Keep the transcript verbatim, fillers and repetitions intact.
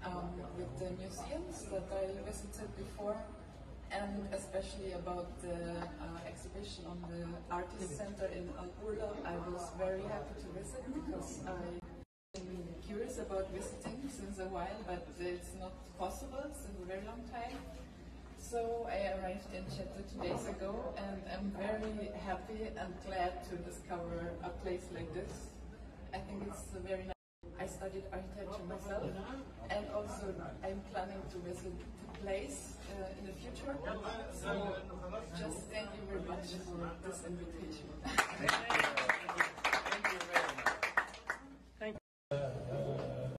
um, with the museums that I visited before, and especially about the uh, exhibition on the Artist Center in Al-Bula. I was very happy to visit because I've been curious about visiting since a while, but it's not possible since a very long time. So I arrived in Cheta two days ago, and I'm very happy and glad to discover a place like this. I think it's a very nice. I studied architecture myself, and also I'm planning to visit the place uh, in the future. So just thank you very much for this invitation.